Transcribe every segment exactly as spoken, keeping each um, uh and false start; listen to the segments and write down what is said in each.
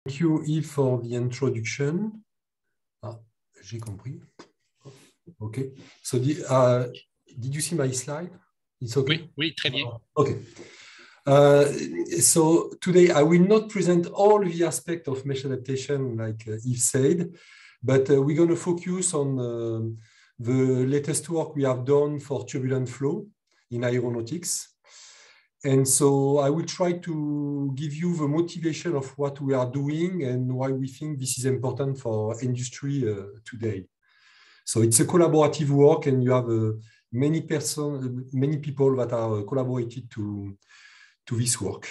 Thank you, Yves, for the introduction. Ah, j'ai compris. Okay. So, the, uh, did you see my slide? It's okay? Oui, oui, très bien. Okay. Uh, so today I will not present all the aspects of mesh adaptation like uh, Yves said, but uh, we're going to focus on uh, the latest work we have done for turbulent flow in aeronautics. And so I will try to give you the motivation of what we are doing and why we think this is important for industry uh, today. So it's a collaborative work, and you have uh, many person, many people that are uh, collaborated to, to this work.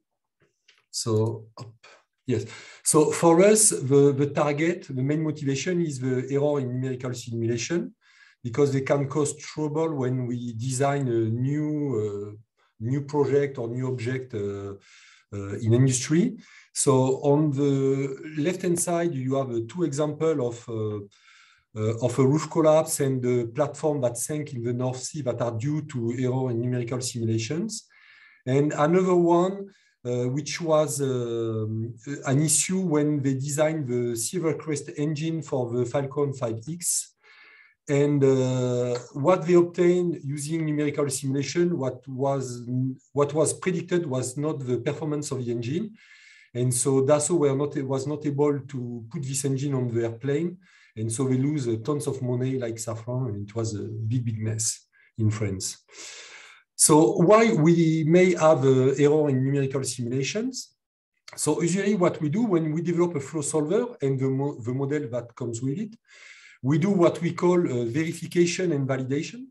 So up. Yes. So for us, the, the target, the main motivation is the error in numerical simulation, because they can cause trouble when we design a new uh, new project or new object uh, uh, in industry. So on the left-hand side, you have uh, two examples of, uh, uh, of a roof collapse and the platform that sank in the North Sea that are due to error in numerical simulations. And another one, uh, which was uh, an issue when they designed the Silvercrest engine for the Falcon five X. And uh, what they obtained using numerical simulation, what was, what was predicted was not the performance of the engine. And so Dassault were not, was not able to put this engine on the airplane. And so they lose uh, tons of money like Safran, and it was a big, big mess in France. So why we may have uh, error in numerical simulations? So usually what we do when we develop a flow solver and the, mo the model that comes with it, we do what we call uh, verification and validation.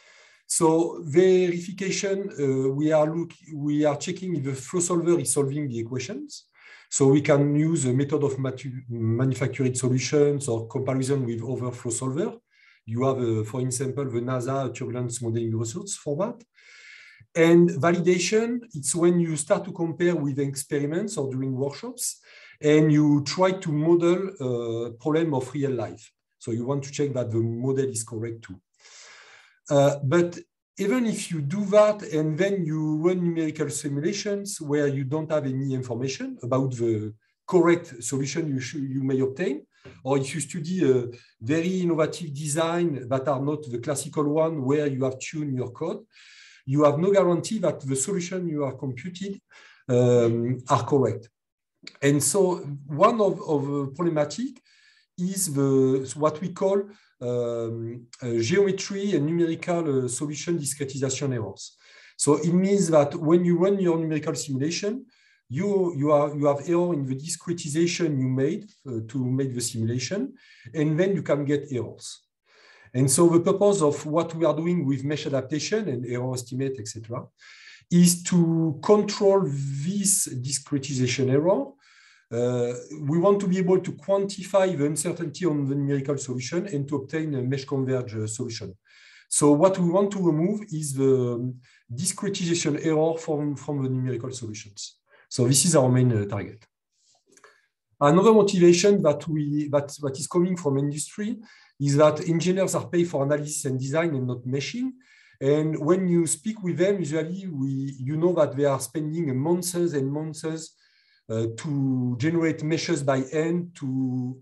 So verification, uh, we are look, we are checking if the flow solver is solving the equations. So we can use a method of manufactured solutions or comparison with other flow solver. You have, uh, for example, the NASA turbulence modeling results for that. And validation, it's when you start to compare with experiments or during workshops, and you try to model a problem of real life. So you want to check that the model is correct too. Uh, but even if you do that and then you run numerical simulations where you don't have any information about the correct solution you, should, you may obtain, or if you study a very innovative design that are not the classical one where you have tuned your code, you have no guarantee that the solution you are computed um, are correct. And so one of, of the problematic is the, what we call um, uh, geometry and numerical uh, solution discretization errors. So it means that when you run your numerical simulation, you, you, are, you have error in the discretization you made uh, to make the simulation, and then you can get errors. And so the purpose of what we are doing with mesh adaptation and error estimate, et cetera, is to control this discretization error. Uh, we want to be able to quantify the uncertainty on the numerical solution and to obtain a mesh converge solution. So what we want to remove is the discretization error from, from the numerical solutions. So this is our main uh, target. Another motivation that, we, that, that is coming from industry is that engineers are paid for analysis and design and not meshing. And when you speak with them, usually we, you know that they are spending months and months Uh, to generate meshes by hand to,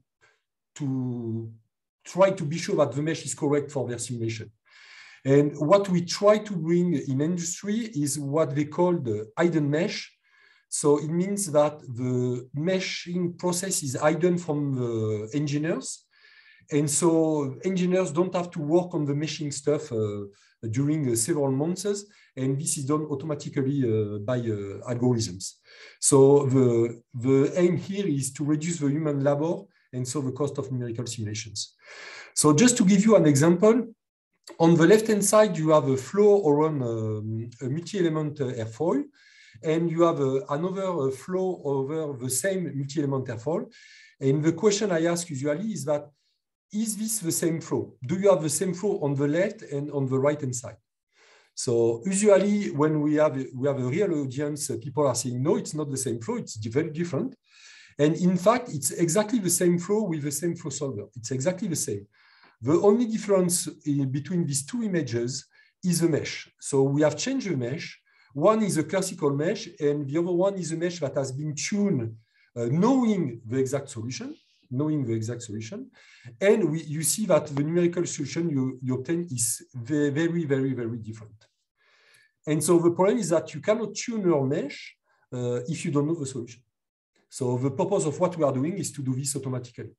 to try to be sure that the mesh is correct for their simulation. And what we try to bring in industry is what they call the hidden mesh. So it means that the meshing process is hidden from the engineers. And so engineers don't have to work on the meshing stuff uh, during uh, several months, and this is done automatically uh, by uh, algorithms. So the, the aim here is to reduce the human labor and so the cost of numerical simulations. So just to give you an example, on the left-hand side, you have a flow around um, a multi-element uh, airfoil, and you have uh, another uh, flow over the same multi-element airfoil. And the question I ask usually is that, is this the same flow? Do you have the same flow on the left and on the right-hand side? So usually when we have, we have a real audience, people are saying, no, it's not the same flow, it's very different. And in fact, it's exactly the same flow with the same flow solver. It's exactly the same. The only difference in between these two images is the mesh. So we have changed the mesh. One is a classical mesh, and the other one is a mesh that has been tuned uh, knowing the exact solution, knowing the exact solution. And we, you see that the numerical solution you, you obtain is very, very, very, very different. And so the problem is that you cannot tune your mesh uh, if you don't know the solution. So the purpose of what we are doing is to do this automatically.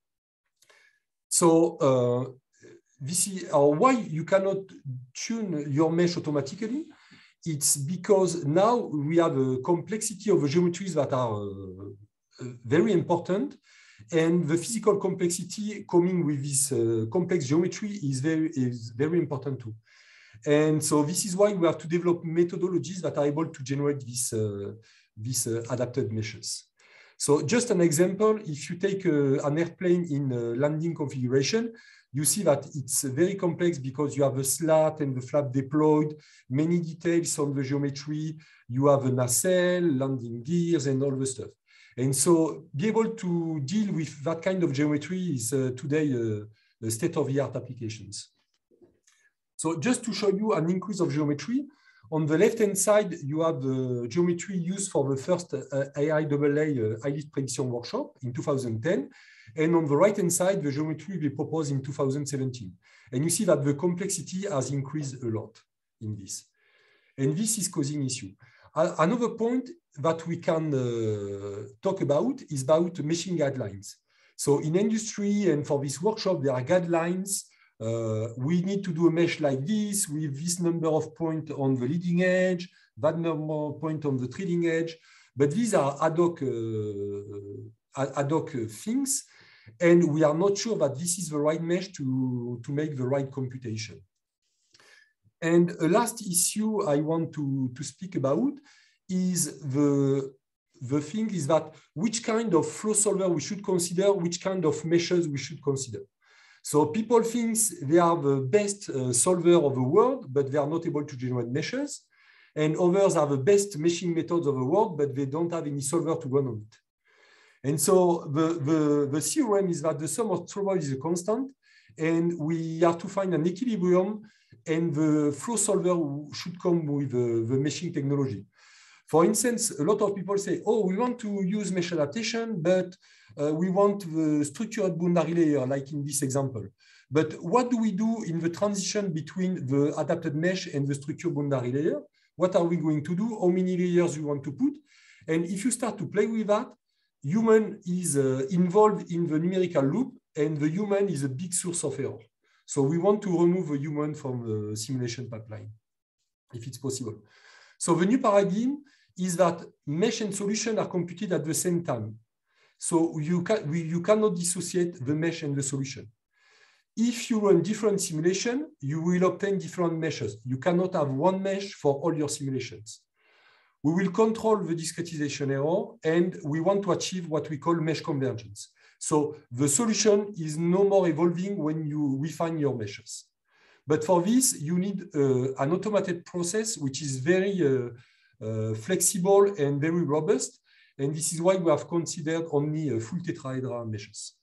So uh, this is uh, why you cannot tune your mesh automatically. It's because now we have a complexity of the geometries that are uh, very important, and the physical complexity coming with this uh, complex geometry is very, is very important too. And so this is why we have to develop methodologies that are able to generate this, uh, these uh, adapted meshes. So just an example, if you take uh, an airplane in uh, landing configuration, you see that it's very complex because you have a slat and the flap deployed, many details on the geometry, you have a nacelle, landing gears, and all the stuff. And so be able to deal with that kind of geometry is uh, today uh, the state-of-the-art applications. So just to show you an increase of geometry, on the left-hand side, you have the geometry used for the first uh, A I A A uh, I-lift prediction workshop in two thousand ten. And on the right-hand side, the geometry we proposed in two thousand seventeen. And you see that the complexity has increased a lot in this. And this is causing issue. Uh, another point that we can uh, talk about is about meshing guidelines. So in industry and for this workshop, there are guidelines. Uh, we need to do a mesh like this with this number of points on the leading edge, that number of points on the trailing edge. But these are ad hoc, uh, ad hoc things. And we are not sure that this is the right mesh to, to make the right computation. And a last issue I want to, to speak about is the, the thing is that which kind of flow solver we should consider, which kind of meshes we should consider. So people think they are the best uh, solver of the world, but they are not able to generate meshes. And others are the best meshing methods of the world, but they don't have any solver to run on it. And so the, the, the theorem is that the sum of solvers is a constant, and we have to find an equilibrium, and the flow solver should come with the, the meshing technology. For instance, a lot of people say, oh, we want to use mesh adaptation, but uh, we want the structured boundary layer, like in this example. But what do we do in the transition between the adapted mesh and the structured boundary layer? What are we going to do? How many layers you want to put? And if you start to play with that, human is uh, involved in the numerical loop, and the human is a big source of error. So we want to remove the human from the simulation pipeline, if it's possible. So the new paradigm is that mesh and solution are computed at the same time. So you, can, we, you cannot dissociate the mesh and the solution. If you run different simulation, you will obtain different meshes. You cannot have one mesh for all your simulations. We will control the discretization error, and we want to achieve what we call mesh convergence. So the solution is no more evolving when you refine your meshes. But for this, you need uh, an automated process, which is very uh, uh, flexible and very robust. And this is why we have considered only uh, full tetrahedral meshes.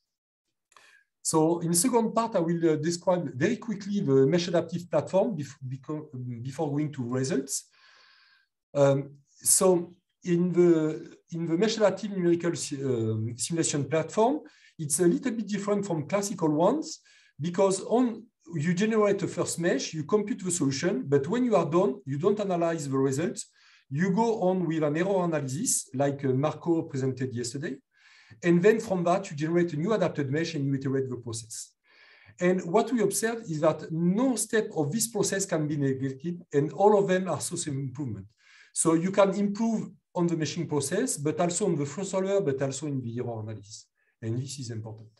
So in the second part, I will uh, describe very quickly the mesh adaptive platform before, before going to results. Um, so in the, in the mesh adaptive numerical uh, simulation platform, it's a little bit different from classical ones, because on you generate a first mesh, you compute the solution, but when you are done, you don't analyze the results. You go on with an error analysis, like uh, Marco presented yesterday. And then from that, you generate a new adapted mesh and you iterate the process. And what we observed is that no step of this process can be neglected, and all of them are source of improvement. So you can improve on the meshing process, but also on the flow solver, but also in the error analysis. And this is important.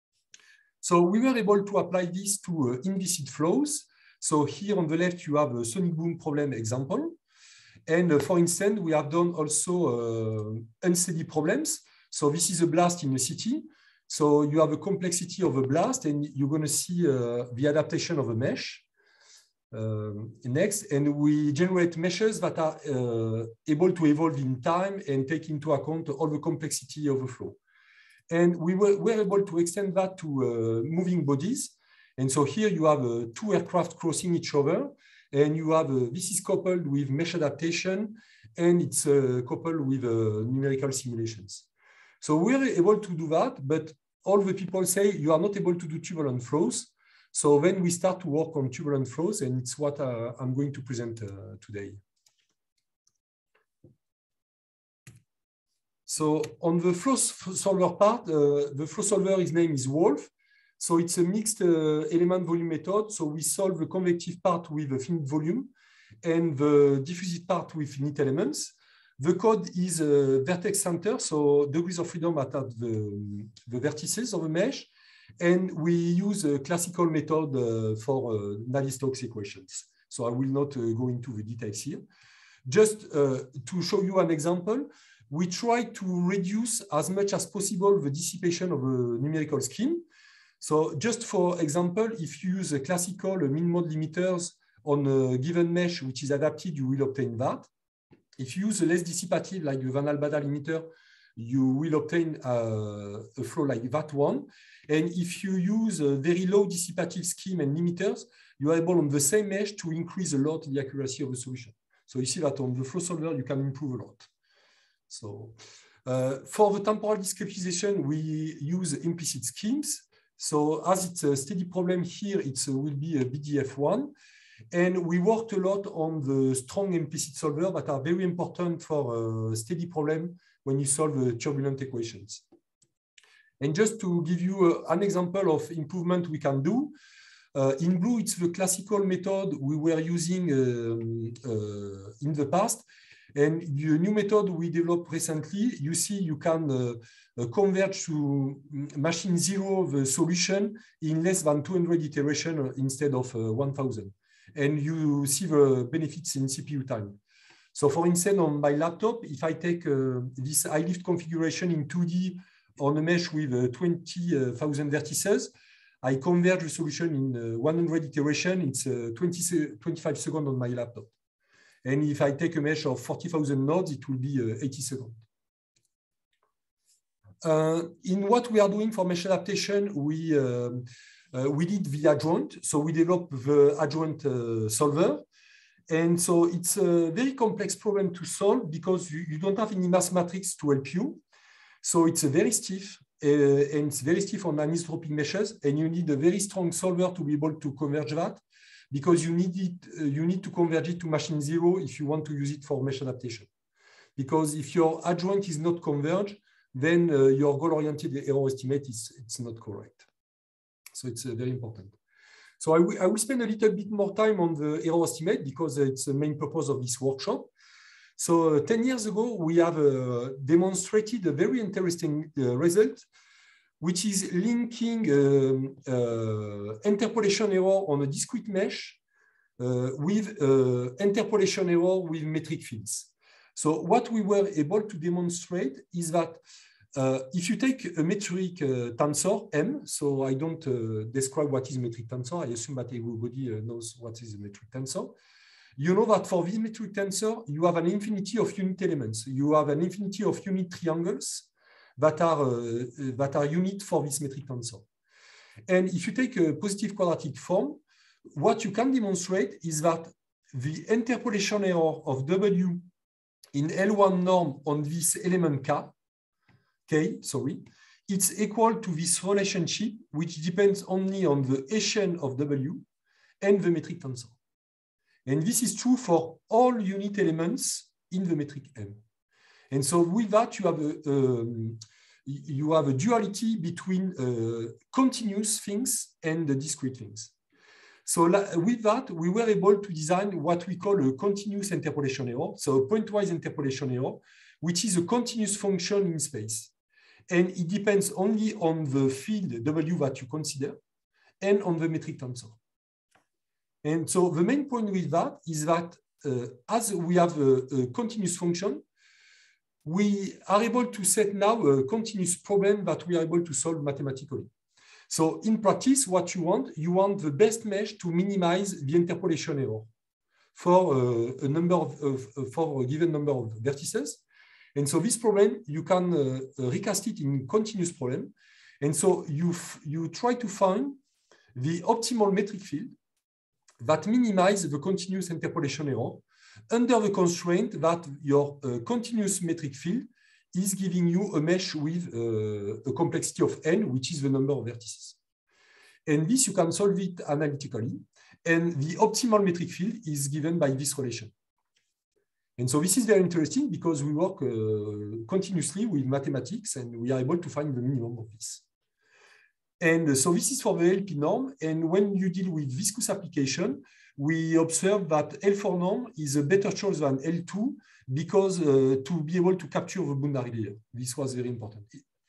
So we were able to apply this to uh, inviscid flows. So here on the left, you have a sonic boom problem example. And uh, for instance, we have done also uh, unsteady problems. So this is a blast in a city. So you have a complexity of a blast, and you're going to see uh, the adaptation of a mesh. Um, next, and we generate meshes that are uh, able to evolve in time and take into account all the complexity of the flow. And we were, were able to extend that to uh, moving bodies. And so here you have uh, two aircraft crossing each other, and you have uh, this is coupled with mesh adaptation, and it's uh, coupled with uh, numerical simulations. So we're able to do that, but all the people say you are not able to do turbulent flows. So then we start to work on turbulent flows, and it's what uh, I'm going to present uh, today. So on the flow solver part, uh, the flow solver, his name is Wolf. So it's a mixed uh, element volume method. So we solve the convective part with a finite volume and the diffusive part with finite elements. The code is a vertex center, so degrees of freedom at the, the vertices of a mesh. And we use a classical method uh, for uh, Navier-Stokes equations. So I will not uh, go into the details here. Just uh, to show you an example, we try to reduce as much as possible the dissipation of a numerical scheme. So just for example, if you use a classical min-mode limiters on a given mesh which is adapted, you will obtain that. If you use a less dissipative like the Van Albada limiter, you will obtain uh, a flow like that one. And if you use a very low dissipative scheme and limiters, you are able on the same mesh to increase a lot the accuracy of the solution. So you see that on the flow solver, you can improve a lot. So uh, for the temporal discretization, we use implicit schemes. So as it's a steady problem here, it will be a B D F one. And we worked a lot on the strong implicit solver that are very important for a steady problem when you solve the turbulent equations. And just to give you an example of improvement we can do, uh, in blue, it's the classical method we were using um, uh, in the past. And the new method we developed recently, you see you can uh, uh, converge to machine zero the solution in less than two hundred iterations instead of uh, one thousand. And you see the benefits in C P U time. So for instance, on my laptop, if I take uh, this I-lift configuration in two D on a mesh with uh, twenty thousand vertices, I converge the solution in uh, one hundred iterations. It's uh, twenty, twenty-five seconds on my laptop. And if I take a mesh of forty thousand nodes, it will be uh, eighty seconds. Uh, in what we are doing for mesh adaptation, we, uh, uh, we did the adjoint. So we developed the adjoint uh, solver. And so it's a very complex problem to solve because you, you don't have any mass matrix to help you. So it's a very stiff, uh, and it's very stiff on anisotropic meshes. And you need a very strong solver to be able to converge that, because you need it, uh, you need to converge it to machine zero if you want to use it for mesh adaptation. Because if your adjoint is not converged, then uh, your goal-oriented error estimate is it's not correct. So it's uh, very important. So I, I will spend a little bit more time on the error estimate because it's the main purpose of this workshop. So uh, ten years ago, we have uh, demonstrated a very interesting uh, result, which is linking um, uh, interpolation error on a discrete mesh uh, with uh, interpolation error with metric fields. So what we were able to demonstrate is that uh, if you take a metric uh, tensor M, so I don't uh, describe what is metric tensor, I assume that everybody uh, knows what is a metric tensor. You know that for this metric tensor, you have an infinity of unit elements. You have an infinity of unit triangles that are, uh, that are unit for this metric tensor. And if you take a positive quadratic form, what you can demonstrate is that the interpolation error of W in L one norm on this element K, K, sorry, it's equal to this relationship, which depends only on the Hessian of W and the metric tensor. And this is true for all unit elements in the metric M. And so with that, you have a, um, you have a duality between uh, continuous things and the discrete things. So with that, we were able to design what we call a continuous interpolation error, so a pointwise interpolation error, which is a continuous function in space. And it depends only on the field W that you consider and on the metric tensor. And so the main point with that is that uh, as we have a, a continuous function, we are able to set now a continuous problem that we are able to solve mathematically. So in practice, what you want, you want the best mesh to minimize the interpolation error for uh, a number of, uh, for a given number of vertices. And so this problem, you can uh, recast it in continuous problem. And so you, you try to find the optimal metric field that minimize the continuous interpolation error under the constraint that your uh, continuous metric field is giving you a mesh with uh, a complexity of n, which is the number of vertices. And this, you can solve it analytically. And the optimal metric field is given by this relation. And so this is very interesting because we work uh, continuously with mathematics and we are able to find the minimum of this. And so this is for the L P norm. And when you deal with viscous application, we observe that L four norm is a better choice than L two because uh, to be able to capture the boundary layer. This was very important.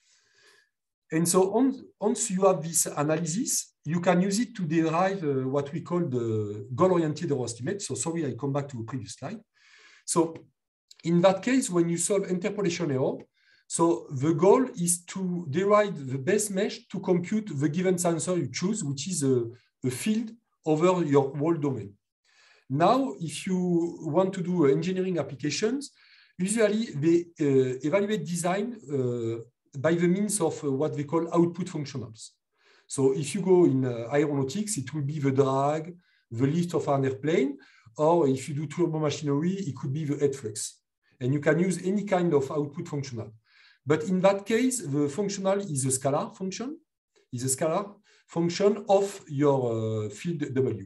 And so on, once you have this analysis, you can use it to derive uh, what we call the goal-oriented error estimate. So sorry, I come back to the previous slide. So in that case, when you solve interpolation error, so the goal is to derive the best mesh to compute the given answer you choose, which is a, a field over your whole domain. Now, if you want to do engineering applications, usually they uh, evaluate design uh, by the means of uh, what they call output functionals. So if you go in uh, aeronautics, it will be the drag, the lift of an airplane, or if you do turbo machinery, it could be the head flux. And you can use any kind of output functional. But in that case, the functional is a scalar function, is a scalar function of your uh, field W.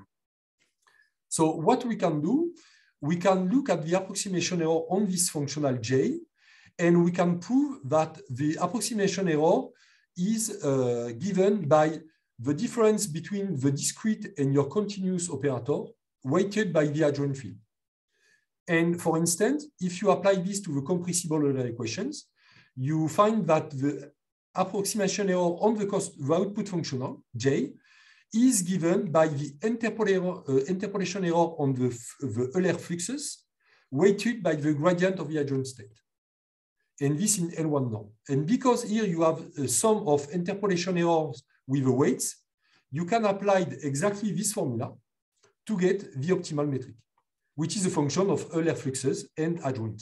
So what we can do, we can look at the approximation error on this functional J, and we can prove that the approximation error is uh, given by the difference between the discrete and your continuous operator weighted by the adjoint field. And for instance, if you apply this to the compressible Euler equations, you find that the approximation error on the, cost, the output functional, J, is given by the interpolation, uh, interpolation error on the, the Euler fluxes weighted by the gradient of the adjoint state. And this in L one norm. And because here you have a sum of interpolation errors with the weights, you can apply exactly this formula to get the optimal metric, which is a function of Euler fluxes and adjoint.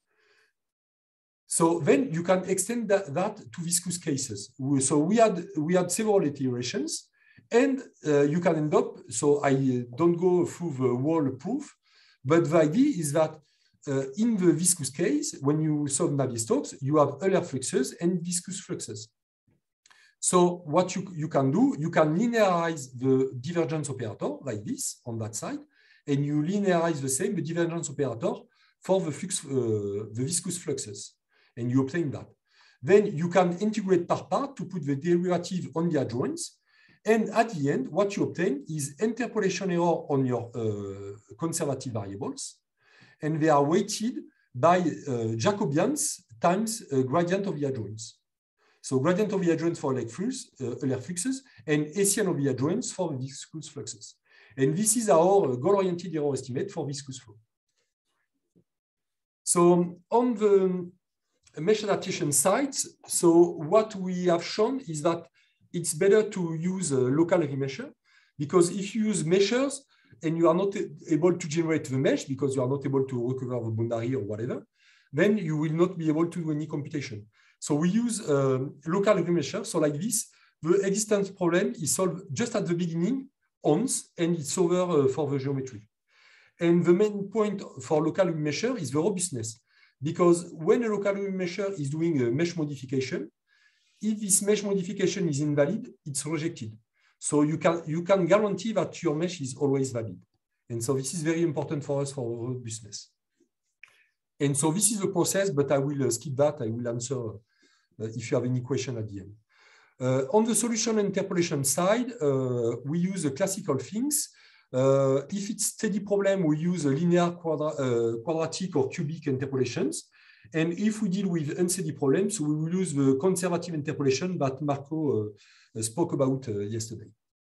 So then you can extend that, that to viscous cases. So we had, we had several iterations, and uh, you can end up, so I don't go through the whole proof, but the idea is that uh, in the viscous case, when you solve Navier-Stokes, you have Euler fluxes and viscous fluxes. So what you, you can do, you can linearize the divergence operator like this on that side, and you linearize the same, the divergence operator for the, flux, uh, the viscous fluxes, and you obtain that. Then you can integrate part part to put the derivative on the adjoints, and at the end, what you obtain is interpolation error on your uh, conservative variables, and they are weighted by uh, Jacobians times uh, gradient of the adjoints. So gradient of the adjoints for Euler flux, uh, fluxes, and Hessian of the adjoints for the viscous fluxes. And this is our goal-oriented error estimate for viscous flow. So on the mesh adaptation side, so what we have shown is that it's better to use a local remesher, because if you use meshers and you are not able to generate the mesh because you are not able to recover the boundary or whatever, then you will not be able to do any computation. So we use uh, local remesher. So like this, the existence problem is solved just at the beginning once, and it's over uh, for the geometry. And the main point for local remesher is the robustness, because when a local remesher is doing a mesh modification, if this mesh modification is invalid, it's rejected. So you can, you can guarantee that your mesh is always valid. And so this is very important for us for robustness. And so this is the process, but I will skip that. I will answer uh, if you have any question at the end. Uh, on the solution interpolation side, uh, we use the classical things. Uh, if it's steady problem, we use a linear quadra uh, quadratic or cubic interpolations. And if we deal with unsteady problems, we will use the conservative interpolation that Marco uh, spoke about uh, yesterday.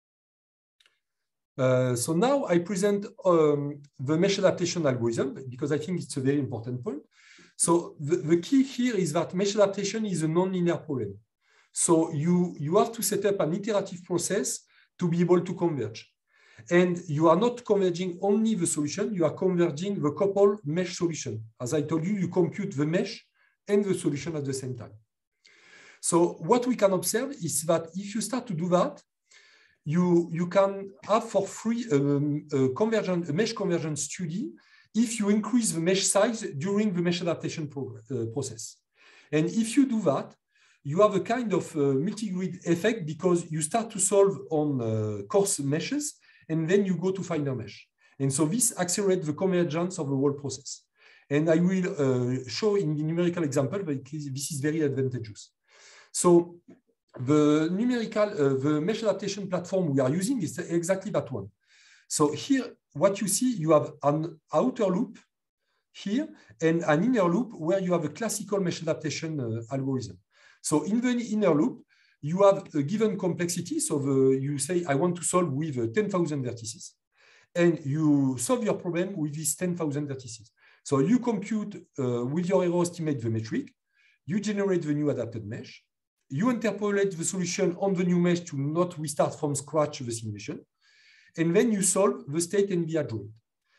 Uh, so now I present um, the mesh adaptation algorithm, because I think it's a very important point. So the, the key here is that mesh adaptation is a non-linear problem. So you, you have to set up an iterative process to be able to converge. And you are not converging only the solution, you are converging the couple mesh solution. As I told you, you compute the mesh and the solution at the same time. So what we can observe is that if you start to do that, you, you can have for free um, a, convergent, a mesh convergence study if you increase the mesh size during the mesh adaptation pro uh, process. And if you do that, you have a kind of uh, multi-grid effect because you start to solve on uh, coarse meshes, and then you go to finer mesh. And so this accelerates the convergence of the whole process. And I will uh, show in the numerical example that this is very advantageous. So the numerical, uh, the mesh adaptation platform we are using is exactly that one. So here, what you see, you have an outer loop here and an inner loop where you have a classical mesh adaptation uh, algorithm. So in the inner loop, you have a given complexity. So the, you say, I want to solve with uh, ten thousand vertices. And you solve your problem with these ten thousand vertices. So you compute uh, with your error estimate the metric, you generate the new adapted mesh, you interpolate the solution on the new mesh to not restart from scratch the simulation, and then you solve the state and the adjoint.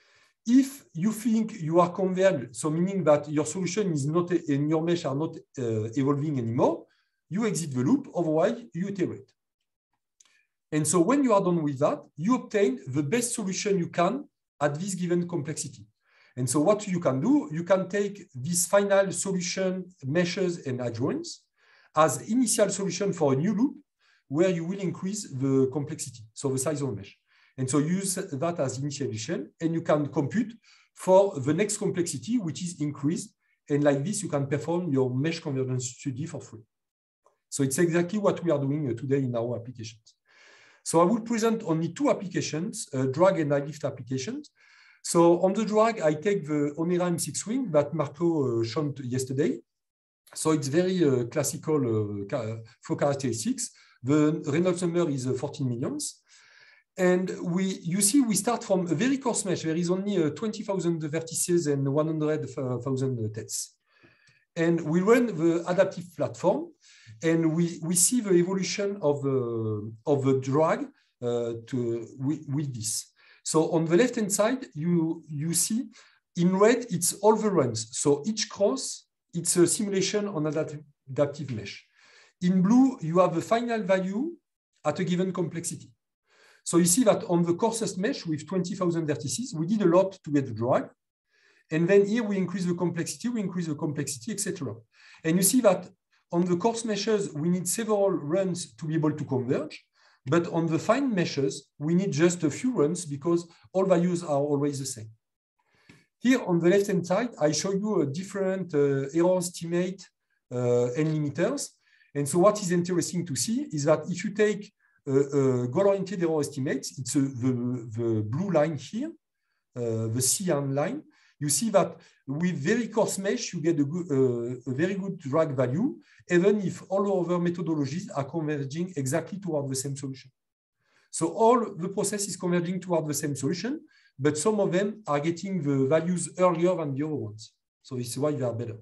If you think you are converged, so meaning that your solution is not and your mesh are not uh, evolving anymore, you exit the loop, otherwise you iterate. And so when you are done with that, you obtain the best solution you can at this given complexity. And so what you can do, you can take this final solution, meshes and adjoints as initial solution for a new loop where you will increase the complexity, so the size of the mesh. And so use that as initialization, and you can compute for the next complexity, which is increased. And like this, you can perform your mesh convergence study for free. So it's exactly what we are doing today in our applications. So I will present only two applications, uh, drag and I-lift applications. So on the drag, I take the Onera M six wing that Marco uh, showed yesterday. So it's very uh, classical uh, flow characteristics. The Reynolds number is uh, fourteen millions. And we, you see, we start from a very coarse mesh. There is only uh, twenty thousand vertices and one hundred thousand tests. And we run the adaptive platform, and we, we see the evolution of the, of the drag uh, to, with, with this. So on the left-hand side, you, you see in red, it's all the runs. So each cross, it's a simulation on adaptive, adaptive mesh. In blue, you have the final value at a given complexity. So you see that on the coarsest mesh with twenty thousand vertices, we did a lot to get the drag. And then here we increase the complexity, we increase the complexity, et cetera. And you see that on the coarse meshes, we need several runs to be able to converge. But on the fine meshes, we need just a few runs because all values are always the same. Here on the left-hand side, I show you a different uh, error estimate uh, and limiters. And so what is interesting to see is that if you take uh, uh, goal-oriented error estimates, it's uh, the, the blue line here, uh, the cyan line. You see that with very coarse mesh, you get a, good, uh, a very good drag value, even if all other methodologies are converging exactly toward the same solution. So all the process is converging toward the same solution, but some of them are getting the values earlier than the other ones. So this is why they are better.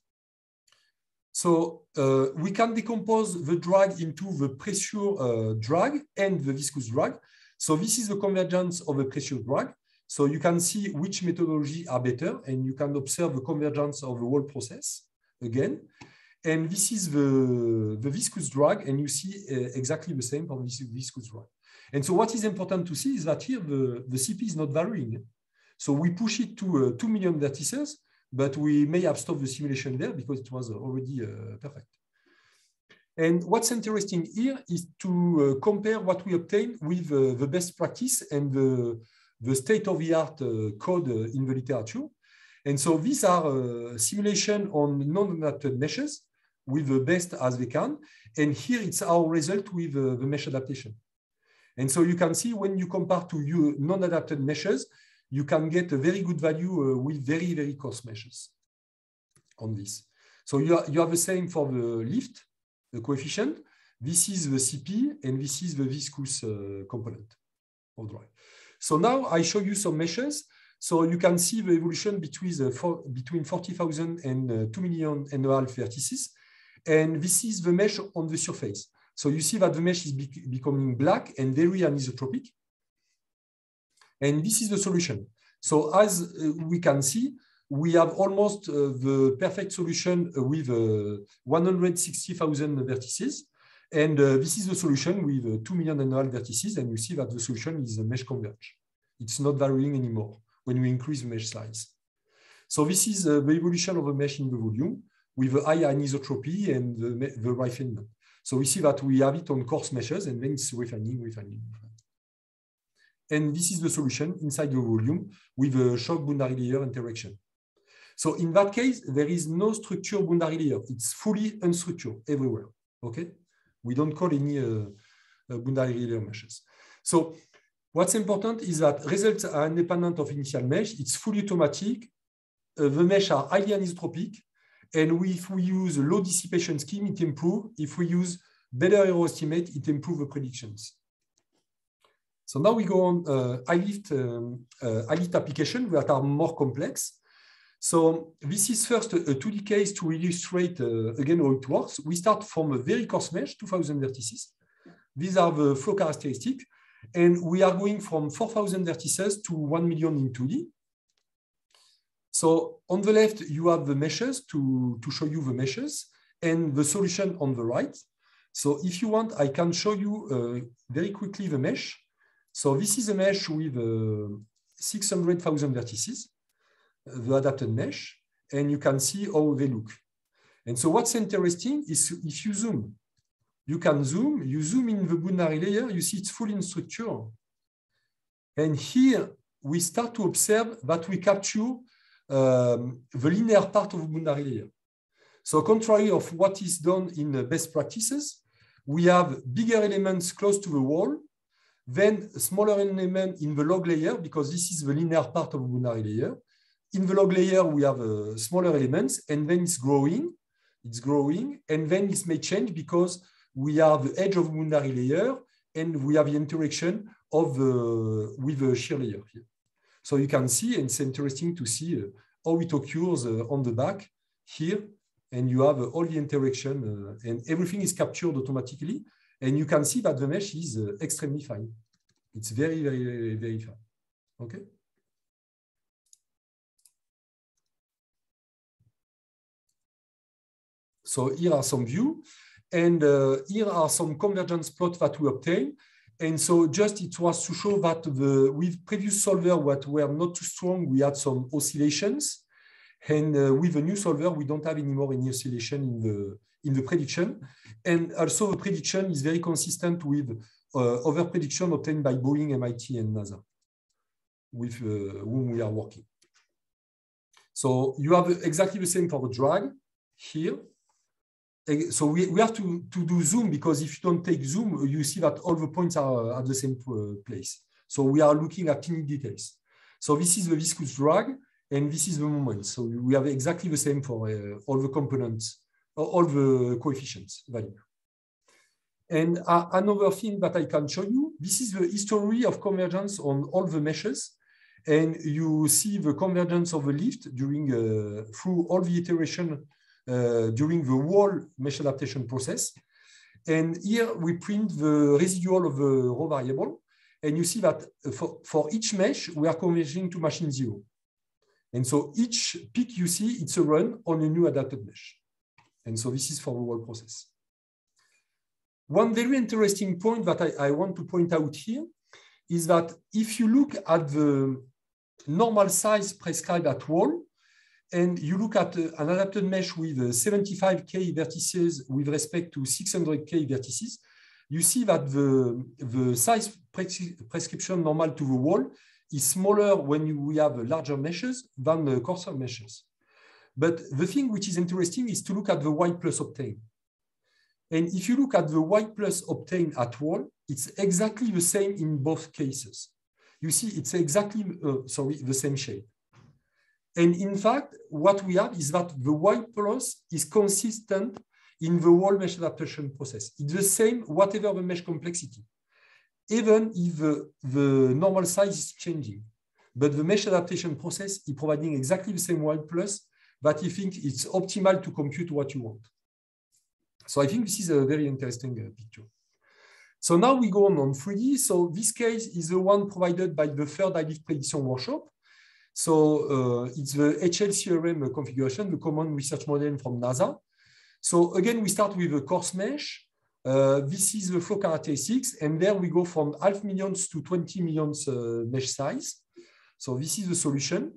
So uh, we can decompose the drag into the pressure uh, drag and the viscous drag. So this is the convergence of the pressure drag. So you can see which methodology are better, and you can observe the convergence of the whole process again. And this is the, the viscous drag, and you see uh, exactly the same for this viscous drag. And so what is important to see is that here the, the C P is not varying. So we push it to uh, two million vertices, but we may have stopped the simulation there because it was already uh, perfect. And what's interesting here is to uh, compare what we obtain with uh, the best practice and the the state-of-the-art uh, code uh, in the literature. And so these are uh, simulation on non-adapted meshes with the best as they can. And here it's our result with uh, the mesh adaptation. And so you can see when you compare to your non-adapted meshes, you can get a very good value uh, with very, very coarse meshes on this. So you, are, you have the same for the lift, the coefficient. This is the C P, and this is the viscous uh, component of drag. So now I show you some meshes. So you can see the evolution between, the for, between forty thousand and uh, two million and a half vertices. And this is the mesh on the surface. So you see that the mesh is be becoming black and very anisotropic. And this is the solution. So as uh, we can see, we have almost uh, the perfect solution with uh, one hundred sixty thousand vertices. And uh, this is the solution with uh, two million and a half vertices, and you see that the solution is a mesh converge. It's not varying anymore when we increase the mesh size. So this is uh, the evolution of a mesh in the volume. with a high anisotropy and the, the refinement. So we see that we have it on coarse meshes, and then it's refining, refining. And this is the solution inside the volume with a shock boundary layer interaction. So in that case, there is no structure boundary layer. It's fully unstructured everywhere. Okay, we don't call any uh, uh, boundary layer meshes. So what's important is that results are independent of initial mesh. It's fully automatic. Uh, the mesh are highly anisotropic. And we, if we use a low dissipation scheme, it improves. If we use better error estimate, it improves the predictions. So now we go on uh, high-lift um, uh, high-lift applications that are more complex. So this is first a, a two D case to illustrate uh, again how it works. We start from a very coarse mesh, two thousand vertices. These are the flow characteristics. And we are going from four thousand vertices to one million in two D. So on the left, you have the meshes to, to show you the meshes and the solution on the right. So if you want, I can show you uh, very quickly the mesh. So this is a mesh with uh, six hundred thousand vertices, the adapted mesh, and you can see how they look. And so what's interesting is if you zoom, you can zoom, you zoom in the boundary layer, you see it's fully in structure. And here we start to observe that we capture Um, the linear part of the boundary layer. So contrary of what is done in uh, best practices, we have bigger elements close to the wall, then a smaller element in the log layer, because this is the linear part of the boundary layer. In the log layer, we have uh, smaller elements, and then it's growing, it's growing, and then this may change because we have the edge of the boundary layer, and we have the interaction of the, with the shear layer here. So you can see, and it's interesting to see uh, how it occurs uh, on the back here, and you have uh, all the interaction, uh, and everything is captured automatically, and you can see that the mesh is uh, extremely fine. It's very, very, very, very fine. Okay. So here are some views, and uh, here are some convergence plots that we obtain. And so just it was to show that the, with previous solver that were not too strong, we had some oscillations. And uh, with the new solver, we don't have anymore any oscillation in the, in the prediction. And also the prediction is very consistent with uh, other prediction obtained by Boeing, M I T, and NASA, with uh, whom we are working. So you have exactly the same for the drag here. So we, we have to, to do zoom, because if you don't take zoom, you see that all the points are at the same place. So we are looking at tiny details. So this is the viscous drag, and this is the moment. So we have exactly the same for uh, all the components, all the coefficients value. And uh, another thing that I can show you, this is the history of convergence on all the meshes. And you see the convergence of the lift during uh, through all the iteration Uh, during the whole mesh adaptation process. And here we print the residual of the raw variable. And you see that for, for each mesh, we are converging to machine zero. And so each peak you see, it's a run on a new adapted mesh. And so this is for the whole process. One very interesting point that I, I want to point out here is that if you look at the normal size prescribed at wall, and you look at uh, an adapted mesh with uh, seventy-five K vertices with respect to six hundred K vertices, you see that the, the size pres prescription normal to the wall is smaller when you, we have larger meshes than the coarser meshes. But the thing which is interesting is to look at the Y plus obtained. And if you look at the Y plus obtained at wall, it's exactly the same in both cases. You see, it's exactly, uh, sorry, the same shape. And in fact, what we have is that the Y plus is consistent in the whole mesh adaptation process. It's the same, whatever the mesh complexity, even if the, the normal size is changing. But the mesh adaptation process is providing exactly the same Y plus that you think it's optimal to compute what you want. So I think this is a very interesting uh, picture. So now we go on on three D. So this case is the one provided by the third high-lift prediction workshop. So uh, it's the H L C R M configuration, the Common Research Model from NASA. So again, we start with a coarse mesh. Uh, this is the flow characteristics. And there we go from half millions to twenty millions uh, mesh size. So this is the solution.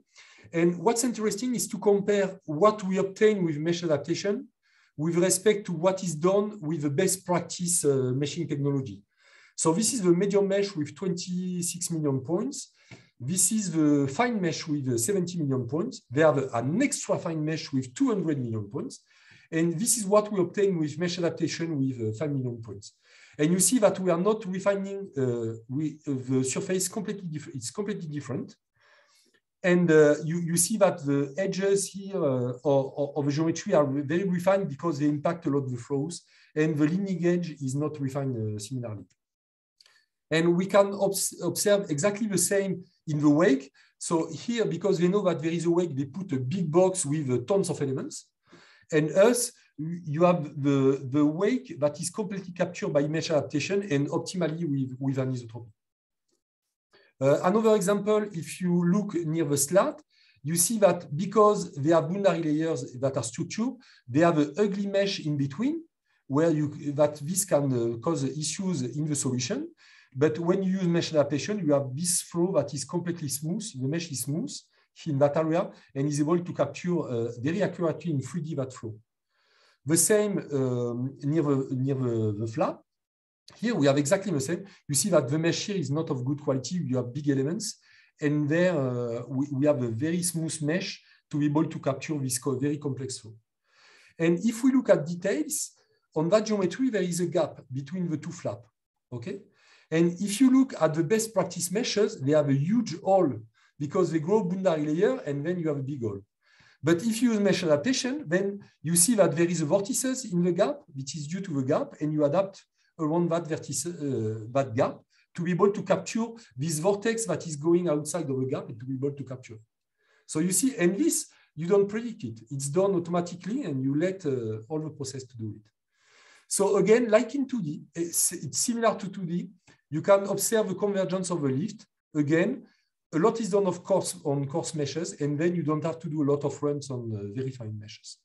And what's interesting is to compare what we obtain with mesh adaptation with respect to what is done with the best practice uh, meshing technology. So this is the medium mesh with twenty-six million points. This is the fine mesh with seventy million points. They have an extra fine mesh with two hundred million points. And this is what we obtain with mesh adaptation with five million points. And you see that we are not refining uh, we, uh, the surface completely different. It's completely different. And uh, you, you see that the edges here uh, of, of the geometry are very refined because they impact a lot the flows. And the leading edge is not refined uh, similarly. And we can obs observe exactly the same in the wake. So here, because they know that there is a wake, they put a big box with uh, tons of elements. And us, you have the, the wake that is completely captured by mesh adaptation and optimally with, with anisotropy. Uh, another example, if you look near the slat, you see that because they have boundary layers that are structured, they have an ugly mesh in between where you, that this can uh, cause issues in the solution. But when you use mesh adaptation, you have this flow that is completely smooth. The mesh is smooth in that area and is able to capture uh, very accurately in three D that flow. The same um, near, the, near the, the flat. Here we have exactly the same. You see that the mesh here is not of good quality. You have big elements. And there uh, we, we have a very smooth mesh to be able to capture this very complex flow. And if we look at details, on that geometry, there is a gap between the two flaps. Okay? And if you look at the best practice meshes, they have a huge hole because they grow boundary layer and then you have a big hole. But if you use mesh adaptation, then you see that there is a vortices in the gap, which is due to the gap, and you adapt around that, vertice, uh, that gap to be able to capture this vortex that is going outside of the gap and to be able to capture. So you see, and this, you don't predict it. It's done automatically and you let uh, all the process to do it. So again, like in two D, it's, it's similar to two D. You can observe the convergence of the lift. Again, a lot is done, of course, on coarse meshes, and then you don't have to do a lot of runs on uh, very fine meshes.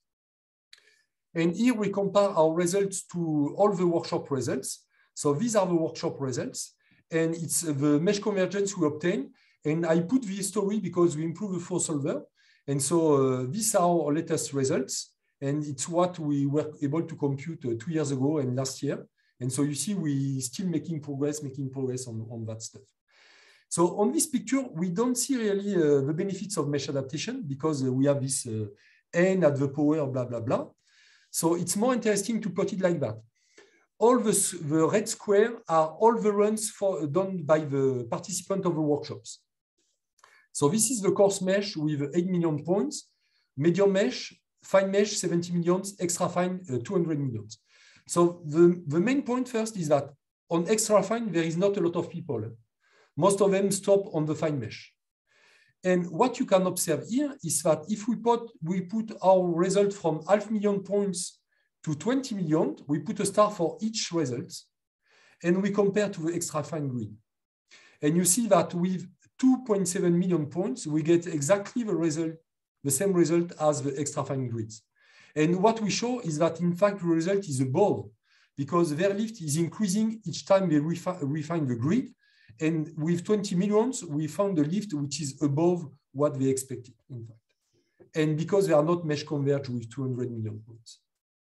And here we compare our results to all the workshop results. So these are the workshop results, and it's the mesh convergence we obtain. And I put the history because we improve the flow solver. And so uh, these are our latest results, and it's what we were able to compute uh, two years ago and last year. And so you see, we still making progress, making progress on, on that stuff. So on this picture, we don't see really uh, the benefits of mesh adaptation because uh, we have this uh, n at the power, blah, blah, blah. So it's more interesting to plot it like that. All the, the red square are all the runs for, done by the participant of the workshops. So this is the coarse mesh with eight million points, medium mesh, fine mesh, seventy millions, extra fine, uh, two hundred millions. So the, the main point first is that on extra fine, there is not a lot of people. Most of them stop on the fine mesh. And what you can observe here is that if we put, we put our result from half million points to twenty million, we put a star for each result, and we compare to the extra fine grid. And you see that with two point seven million points, we get exactly the result, the same result as the extra fine grids. And what we show is that, in fact, the result is above because their lift is increasing each time they refi refine the grid. And with twenty millions, we found a lift which is above what they expected, in fact. And because they are not mesh converged with two hundred million points.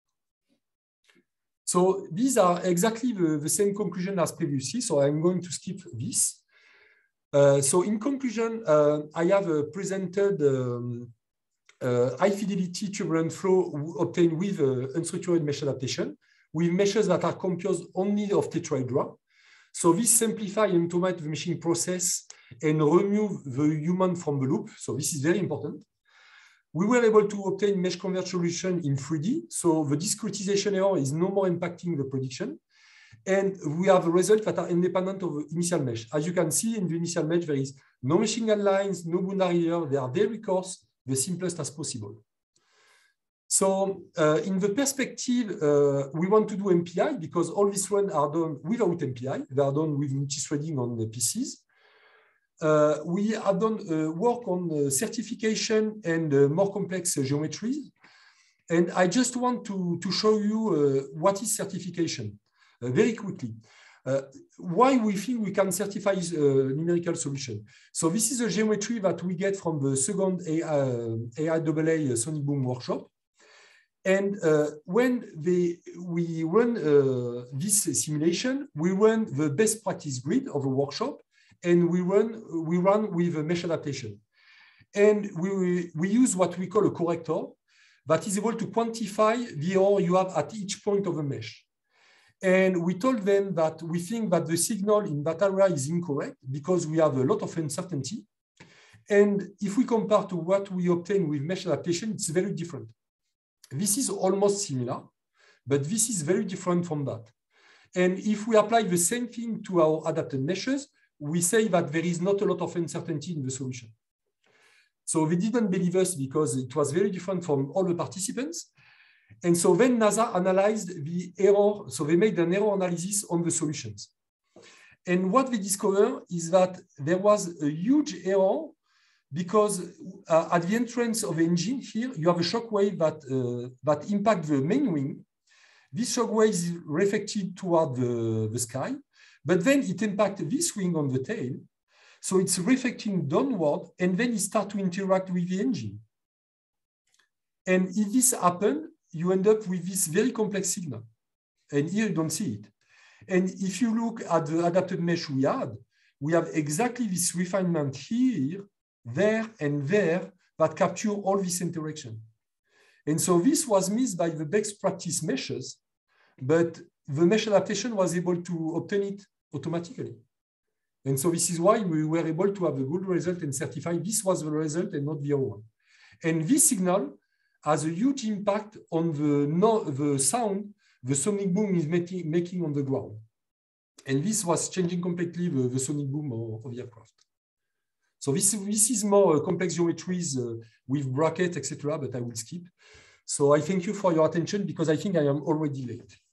So these are exactly the, the same conclusion as previously. So I'm going to skip this. Uh, so in conclusion, uh, I have uh, presented um, uh, high fidelity turbulent flow obtained with uh, unstructured mesh adaptation with meshes that are composed only of tetrahedra. So this simplifies and automates the meshing process and remove the human from the loop. So this is very important. We were able to obtain mesh converged solution in three D. So the discretization error is no more impacting the prediction. And we have results that are independent of the initial mesh. As you can see in the initial mesh, there is no meshing guidelines, no boundary layer. They are very coarse, the simplest as possible. So uh, in the perspective, uh, we want to do M P I because all these runs are done without M P I. They are done with multi-threading on the P Cs. Uh, we have done uh, work on uh, certification and uh, more complex uh, geometries. And I just want to, to show you uh, what is certification uh, very quickly. uh, why we think we can certify a numerical solution. So this is a geometry that we get from the second A I double A Sonic Boom workshop. And uh, when they, we run uh, this simulation, we run the best practice grid of a workshop, and we run, we run with a mesh adaptation. And we, we use what we call a corrector that is able to quantify the error you have at each point of a mesh. And we told them that we think that the signal in that area is incorrect because we have a lot of uncertainty. And if we compare to what we obtain with mesh adaptation, it's very different. This is almost similar, but this is very different from that. And if we apply the same thing to our adapted meshes, we say that there is not a lot of uncertainty in the solution. So they didn't believe us because it was very different from all the participants. And so then NASA analyzed the error. So they made an error analysis on the solutions. And what they discovered is that there was a huge error because uh, at the entrance of the engine here, you have a shock wave that, uh, that impacts the main wing. This shock wave is reflected toward the, the sky, but then it impacts this wing on the tail. So it's reflecting downward, and then it starts to interact with the engine. And if this happens, you end up with this very complex signal. And here you don't see it. And if you look at the adapted mesh we had, we have exactly this refinement here, there, and there that capture all this interaction. And so this was missed by the best practice meshes, but the mesh adaptation was able to obtain it automatically. And so this is why we were able to have a good result and certify this was the result and not the other one. And this signal has a huge impact on the, no, the sound the sonic boom is making, making on the ground. And this was changing completely the, the sonic boom of, of the aircraft. So this, this is more uh, complex geometries uh, with brackets, et cetera, but I will skip. So I thank you for your attention because I think I am already late.